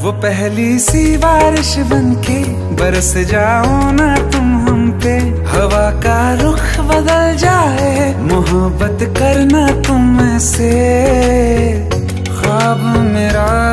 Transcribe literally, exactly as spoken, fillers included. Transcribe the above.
वो पहली सी बारिश बनके बरस जाओ ना तुम हम पे, हवा का रुख बदल जाए, मोहब्बत करना तुम से, ख्वाब मेरा